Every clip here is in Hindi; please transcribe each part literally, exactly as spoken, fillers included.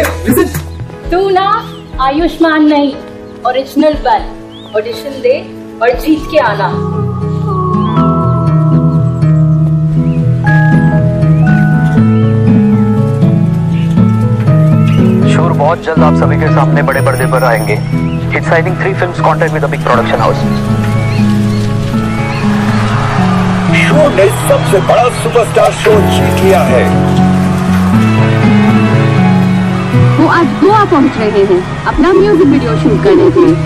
विजिट। तू ना आयुष्मान नहीं, ओरिजिनल बन, ऑडिशन दे और जीत के आना। शोर बहुत जल्द आप सभी के सामने बड़े पर्दे पर आएंगे। It's signing three films contract with a big production house. Show ने सबसे बड़ा सुपरस्टार शो जीत लिया है। वो आज गोवा पहुंच रहे हैं अपना म्यूजिक वीडियो शूट करने के लिए।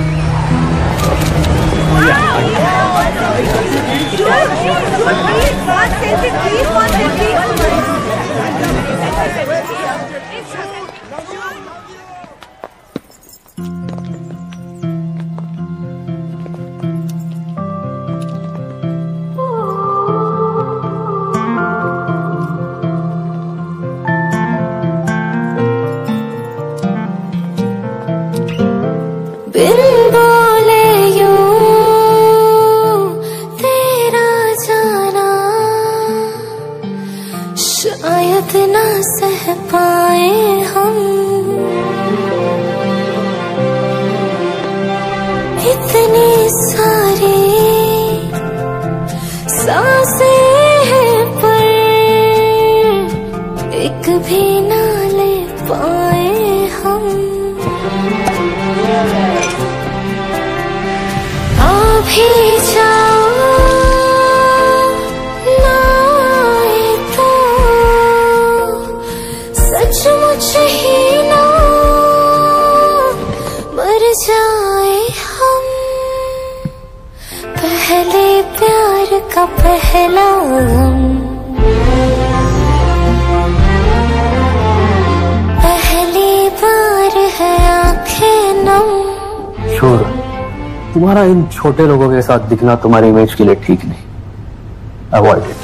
बिन बोले यूं तेरा जाना शायद ना सह पाए हम, इतनी सारी सांसें हैं पर एक भी ना ले पाए हम। भी जाओ ना आए तो सचमुच ही ना मर जाए हम। पहले प्यार का पहला गम, पहली बार है आंखें नम। शोर, तुम्हारा इन छोटे लोगों के साथ दिखना तुम्हारी इमेज के लिए ठीक नहीं। Avoid it.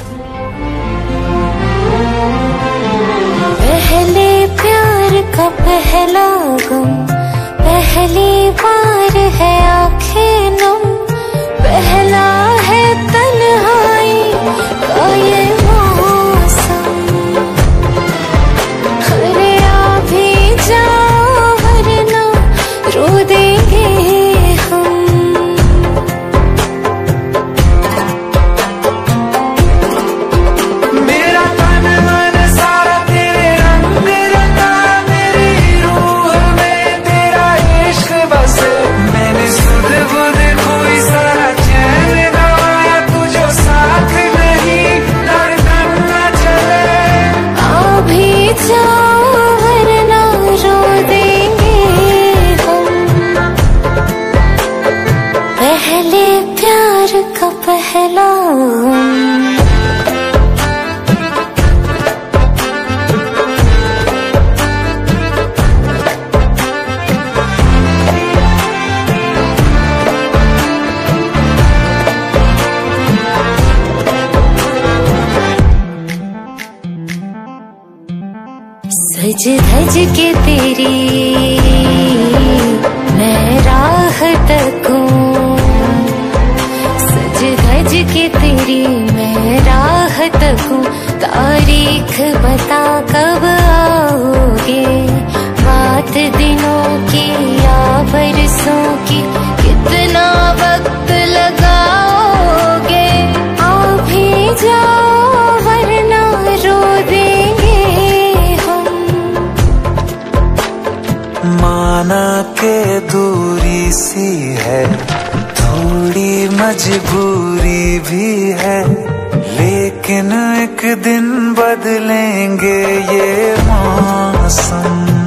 पहले प्यार का पहला गम, पहली बार है आंखें नम, पहला है तन्हाई का ये मौसम। अरे आ भी जाओ वरना रो देंगे हम। पहले प्यार का पहला सज धज के तेरी मैं राह तकूं, सज धज के तेरी मैं राह तकूं। तारीख बता कब आओगे, बात दिनों की या बरसों की, कितना वक्त लगाओगे। आ भी जाओ वरना रो देंगे हम। माना के दूरी सी है, थोड़ी मजबूरी भी है, लेकिन एक दिन बदलेंगे ये मौसम।